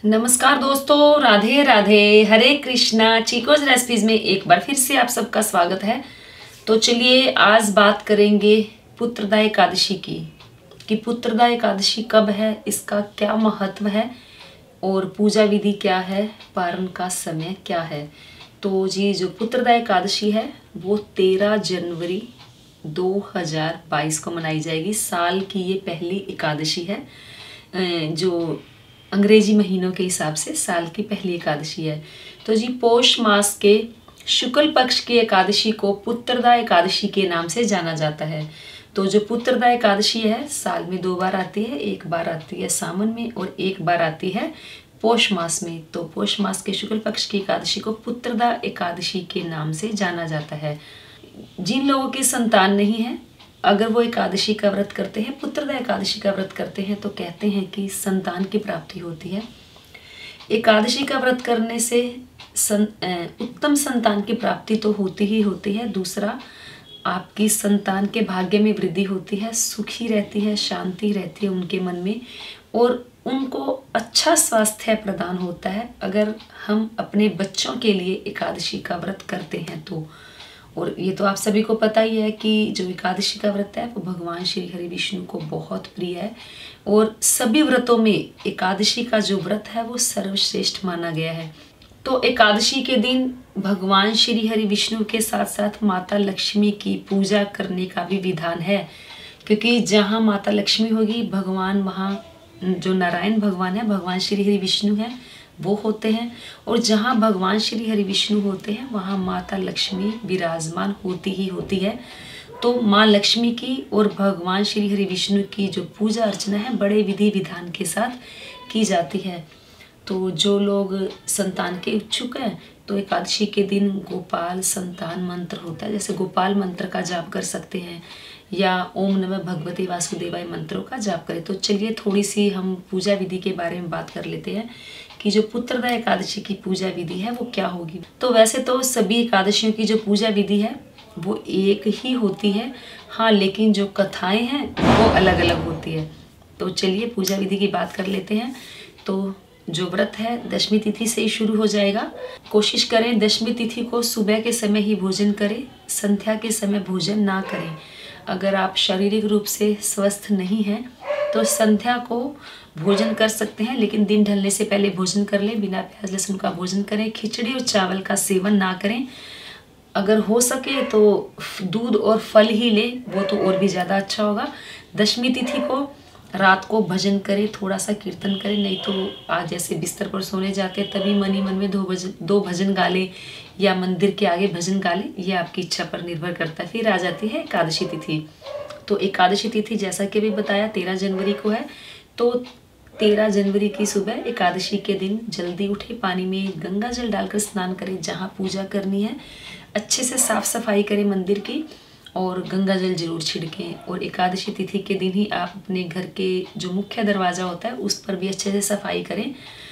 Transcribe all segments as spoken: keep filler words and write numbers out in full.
नमस्कार दोस्तों, राधे राधे, हरे कृष्णा। चीकोज रेसिपीज में एक बार फिर से आप सबका स्वागत है। तो चलिए आज बात करेंगे पुत्रदा एकादशी की कि पुत्रदा एकादशी कब है, इसका क्या महत्व है और पूजा विधि क्या है, पारण का समय क्या है। तो जी जो पुत्रदा एकादशी है वो तेरह जनवरी दो हज़ार बाईस को मनाई जाएगी। साल की ये पहली एकादशी है, जो अंग्रेजी महीनों के हिसाब से साल की पहली एकादशी है। तो जी पौष मास के शुक्ल पक्ष की एकादशी को पुत्रदा एकादशी के नाम से जाना जाता है। तो जो पुत्रदा एकादशी है साल में दो बार आती है, एक बार आती है सावन में और एक बार आती है पौष मास में। तो पौष मास के शुक्ल पक्ष की एकादशी को पुत्रदा एकादशी के नाम से जाना जाता है। जिन लोगों की संतान नहीं है, अगर वो एकादशी का व्रत करते हैं, पुत्रदा एकादशी का व्रत करते हैं, तो कहते हैं कि संतान की प्राप्ति होती है। एकादशी का व्रत करने से सं, उत्तम संतान की प्राप्ति तो होती ही होती है। दूसरा, आपकी संतान के भाग्य में वृद्धि होती है, सुखी रहती है, शांति रहती है उनके मन में और उनको अच्छा स्वास्थ्य प्रदान होता है अगर हम अपने बच्चों के लिए एकादशी का व्रत करते हैं तो। और ये तो आप सभी को पता ही है कि जो एकादशी का व्रत है वो भगवान श्री हरि विष्णु को बहुत प्रिय है और सभी व्रतों में एकादशी का जो व्रत है वो सर्वश्रेष्ठ माना गया है। तो एकादशी के दिन भगवान श्री हरि विष्णु के साथ साथ माता लक्ष्मी की पूजा करने का भी विधान है, क्योंकि जहाँ माता लक्ष्मी होगी भगवान वहाँ जो नारायण भगवान है, भगवान श्री हरि विष्णु है, वो होते हैं। और जहाँ भगवान श्री हरि विष्णु होते हैं वहाँ माता लक्ष्मी विराजमान होती ही होती है। तो माँ लक्ष्मी की और भगवान श्री हरि विष्णु की जो पूजा अर्चना है बड़े विधि विधान के साथ की जाती है। तो जो लोग संतान के इच्छुक हैं तो एकादशी के दिन गोपाल संतान मंत्र होता है, जैसे गोपाल मंत्र का जाप कर सकते हैं या ओम नमः भगवते वासुदेवाय मंत्रों का जाप करें। तो चलिए थोड़ी सी हम पूजा विधि के बारे में बात कर लेते हैं कि जो पुत्रदा एकादशी की पूजा विधि है वो क्या होगी। तो वैसे तो सभी एकादशियों की जो पूजा विधि है वो एक ही होती है, हाँ, लेकिन जो कथाएं हैं वो अलग अलग होती है। तो चलिए पूजा विधि की बात कर लेते हैं। तो जो व्रत है दशमी तिथि से ही शुरू हो जाएगा। कोशिश करें दशमी तिथि को सुबह के समय ही भोजन करें, संध्या के समय भोजन ना करें। अगर आप शारीरिक रूप से स्वस्थ नहीं हैं तो संध्या को भोजन कर सकते हैं, लेकिन दिन ढलने से पहले भोजन कर लें। बिना प्याज लहसुन का भोजन करें, खिचड़ी और चावल का सेवन ना करें। अगर हो सके तो दूध और फल ही लें, वो तो और भी ज़्यादा अच्छा होगा। दशमी तिथि को रात को भजन करें, थोड़ा सा कीर्तन करें, नहीं तो आज जैसे बिस्तर पर सोने जाते हैं तभी मन ही मन में दो भजन दो भजन गा लें या मंदिर के आगे भजन गा लें, ये आपकी इच्छा पर निर्भर करता है। फिर आ जाती है एकादशी तिथि। तो एकादशी तिथि जैसा कि अभी बताया तेरह जनवरी को है। तो तेरह जनवरी की सुबह एकादशी के दिन जल्दी उठे, पानी में गंगा जल डालकर स्नान करें। जहाँ पूजा करनी है अच्छे से साफ सफाई करें मंदिर की और गंगा जल जरूर छिड़कें। और एकादशी तिथि के दिन ही आप अपने घर के जो मुख्य दरवाज़ा होता है उस पर भी अच्छे से सफाई करें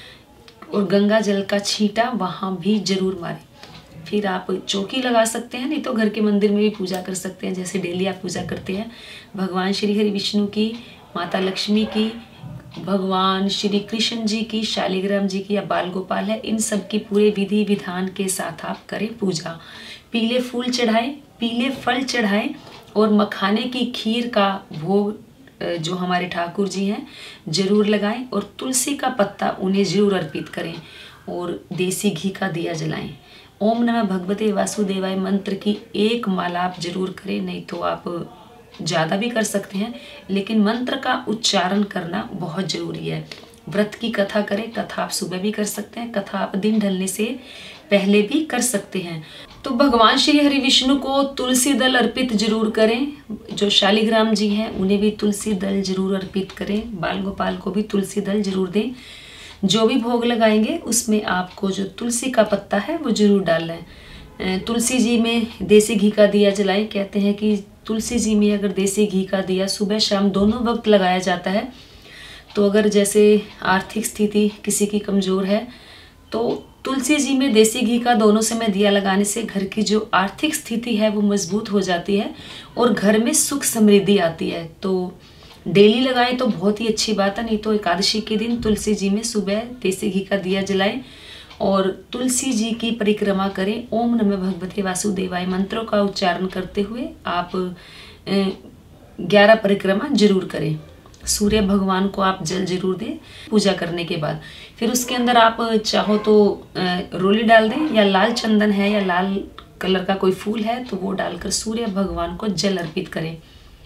और गंगा जल का छींटा वहाँ भी जरूर मारें। फिर आप चौकी लगा सकते हैं, नहीं तो घर के मंदिर में भी पूजा कर सकते हैं जैसे डेली आप पूजा करते हैं। भगवान श्री हरि विष्णु की, माता लक्ष्मी की, भगवान श्री कृष्ण जी की, शालिग्राम जी की या बाल गोपाल है, इन सब की पूरे विधि विधान के साथ आप करें पूजा। पीले फूल चढ़ाएं, पीले फल चढ़ाएं और मखाने की खीर का भोग जो हमारे ठाकुर जी हैं जरूर लगाएं और तुलसी का पत्ता उन्हें जरूर अर्पित करें और देसी घी का दिया जलाएं। ओम नमः भगवते वासुदेवाय मंत्र की एक माला आप जरूर करें, नहीं तो आप ज़्यादा भी कर सकते हैं, लेकिन मंत्र का उच्चारण करना बहुत ज़रूरी है। व्रत की कथा करें, कथा आप सुबह भी कर सकते हैं, कथा आप दिन ढलने से पहले भी कर सकते हैं। तो भगवान श्री हरि विष्णु को तुलसी दल अर्पित जरूर करें। जो शालिग्राम जी हैं उन्हें भी तुलसी दल जरूर अर्पित करें। बाल गोपाल को भी तुलसी दल जरूर दें। जो भी भोग लगाएंगे उसमें आपको जो तुलसी का पत्ता है वो जरूर डालना है। तुलसी जी में देसी घी का दिया जलाएं। कहते हैं कि तुलसी जी में अगर देसी घी का दिया सुबह शाम दोनों वक्त लगाया जाता है तो अगर जैसे आर्थिक स्थिति किसी की कमज़ोर है तो तुलसी जी में देसी घी का दोनों समय दिया लगाने से घर की जो आर्थिक स्थिति है वो मजबूत हो जाती है और घर में सुख समृद्धि आती है। तो डेली लगाएं तो बहुत ही अच्छी बात है, नहीं तो एकादशी के दिन तुलसी जी में सुबह देसी घी का दिया जलाएं और तुलसी जी की परिक्रमा करें। ओम नमः भगवते वासुदेवाय मंत्रों का उच्चारण करते हुए आप ग्यारह परिक्रमा जरूर करें। सूर्य भगवान को आप जल जरूर दें पूजा करने के बाद। फिर उसके अंदर आप चाहो तो रोली डाल दें, या लाल चंदन है या लाल कलर का कोई फूल है तो वो डालकर सूर्य भगवान को जल अर्पित करें।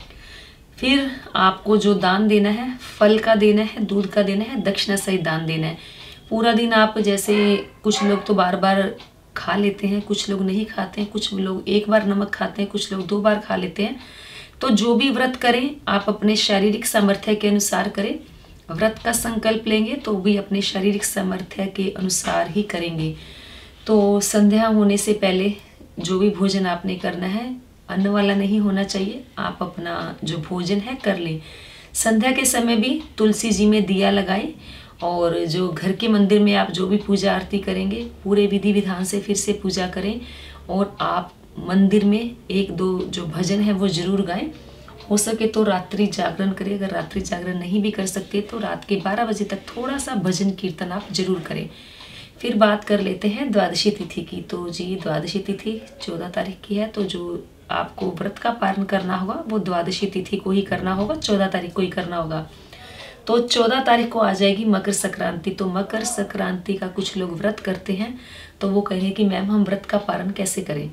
फिर आपको जो दान देना है, फल का देना है, दूध का देना है, दक्षिणा सहित दान देना है। पूरा दिन आप, जैसे कुछ लोग तो बार बार खा लेते हैं, कुछ लोग नहीं खाते हैं, कुछ लोग एक बार नमक खाते हैं, कुछ लोग दो बार खा लेते हैं। तो जो भी व्रत करें आप अपने शारीरिक सामर्थ्य के अनुसार करें। व्रत का संकल्प लेंगे तो भी अपने शारीरिक सामर्थ्य के अनुसार ही करेंगे। तो संध्या होने से पहले जो भी भोजन आपने करना है, अन्न वाला नहीं होना चाहिए, आप अपना जो भोजन है कर लें। संध्या के समय भी तुलसी जी में दिया लगाएं और जो घर के मंदिर में आप जो भी पूजा आरती करेंगे पूरे विधि विधान से फिर से पूजा करें। और आप मंदिर में एक दो जो भजन है वो जरूर गाएं। हो सके तो रात्रि जागरण करें, अगर रात्रि जागरण नहीं भी कर सकते तो रात के बारह बजे तक थोड़ा सा भजन कीर्तन आप जरूर करें। फिर बात कर लेते हैं द्वादशी तिथि की। तो जी द्वादशी तिथि चौदह तारीख की है, तो जो आपको व्रत का पालन करना होगा वो द्वादशी तिथि को ही करना होगा, चौदह तारीख को ही करना होगा। तो चौदह तारीख को आ जाएगी मकर संक्रांति। तो मकर संक्रांति का कुछ लोग व्रत करते हैं, तो वो कहेंगे कि मैम हम व्रत का पालन कैसे करें।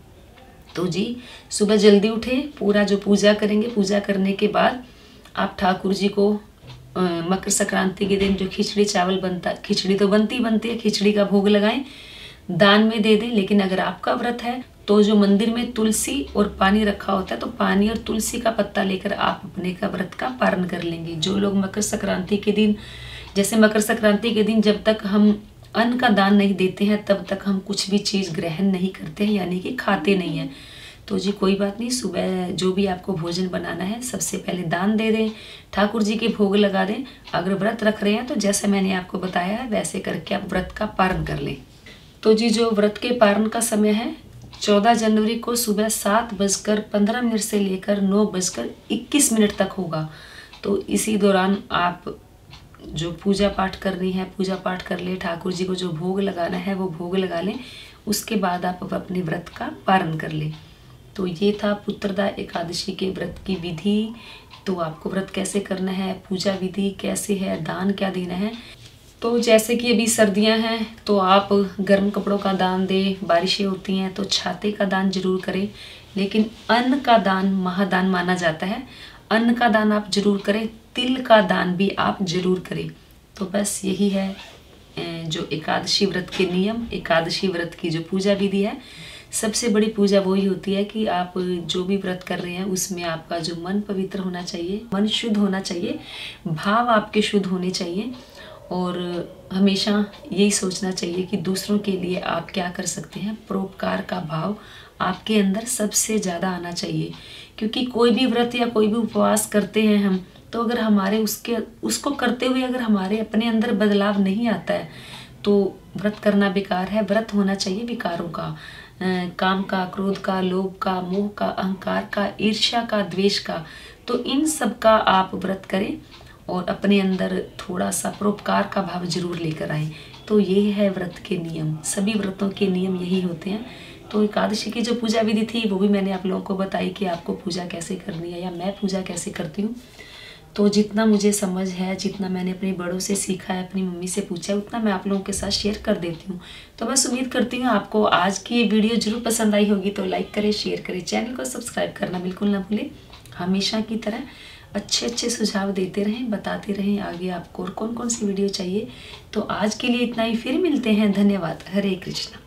तो जी सुबह जल्दी उठें, पूरा जो पूजा करेंगे, पूजा करने के बाद आप ठाकुर जी को आ, मकर संक्रांति के दिन जो खिचड़ी चावल बनता, खिचड़ी तो बनती बनती है, खिचड़ी का भोग लगाएं, दान में दे दें। लेकिन अगर आपका व्रत है तो जो मंदिर में तुलसी और पानी रखा होता है तो पानी और तुलसी का पत्ता लेकर आप अपने का व्रत का पारण कर लेंगे। जो लोग मकर संक्रांति के दिन, जैसे मकर संक्रांति के दिन जब तक हम अन्न का दान नहीं देते हैं तब तक हम कुछ भी चीज़ ग्रहण नहीं करते हैं, यानी कि खाते नहीं हैं। तो जी कोई बात नहीं, सुबह जो भी आपको भोजन बनाना है सबसे पहले दान दे दें, ठाकुर जी के भोग लगा दें। अगर व्रत रख रहे हैं तो जैसे मैंने आपको बताया है वैसे करके आप व्रत का पारण कर लें। तो जी जो व्रत के पारण का समय है चौदह जनवरी को सुबह सात बजकर पंद्रह मिनट से लेकर नौ बजकर इक्कीस मिनट तक होगा। तो इसी दौरान आप जो पूजा पाठ करनी है पूजा पाठ कर ले, ठाकुर जी को जो भोग लगाना है वो भोग लगा लें, उसके बाद आप अपने व्रत का पारण कर लें। तो ये था पुत्रदा एकादशी के व्रत की विधि। तो आपको व्रत कैसे करना है, पूजा विधि कैसे है, दान क्या देना है। तो जैसे कि अभी सर्दियां हैं तो आप गर्म कपड़ों का दान दें, बारिशें होती हैं तो छाते का दान जरूर करें। लेकिन अन्न का दान महादान माना जाता है, अन्न का दान आप जरूर करें, तिल का दान भी आप जरूर करें। तो बस यही है जो एकादशी व्रत के नियम, एकादशी व्रत की जो पूजा विधि है। सबसे बड़ी पूजा वही होती है कि आप जो भी व्रत कर रहे हैं उसमें आपका जो मन पवित्र होना चाहिए, मन शुद्ध होना चाहिए, भाव आपके शुद्ध होने चाहिए और हमेशा यही सोचना चाहिए कि दूसरों के लिए आप क्या कर सकते हैं। परोपकार का भाव आपके अंदर सबसे ज़्यादा आना चाहिए, क्योंकि कोई भी व्रत या कोई भी उपवास करते हैं हम, तो अगर हमारे उसके उसको करते हुए अगर हमारे अपने अंदर बदलाव नहीं आता है तो व्रत करना बेकार है। व्रत होना चाहिए विकारों का, काम का, क्रोध का, लोभ का, मोह का, अहंकार का, ईर्ष्या का, द्वेष का। तो इन सब का आप व्रत करें और अपने अंदर थोड़ा सा परोपकार का भाव जरूर लेकर आए। तो ये है व्रत के नियम, सभी व्रतों के नियम यही होते हैं। तो एकादशी की जो पूजा विधि थी वो भी मैंने आप लोगों को बताई कि आपको पूजा कैसे करनी है या मैं पूजा कैसे करती हूँ। तो जितना मुझे समझ है, जितना मैंने अपने बड़ों से सीखा है, अपनी मम्मी से पूछा है, उतना मैं आप लोगों के साथ शेयर कर देती हूँ। तो बस उम्मीद करती हूँ आपको आज की ये वीडियो जरूर पसंद आई होगी। तो लाइक करें, शेयर करें, चैनल को सब्सक्राइब करना बिल्कुल ना भूलें। हमेशा की तरह अच्छे अच्छे सुझाव देते रहें, बताते रहें आगे आपको और कौन कौन सी वीडियो चाहिए। तो आज के लिए इतना ही, फिर मिलते हैं। धन्यवाद। हरे कृष्णा।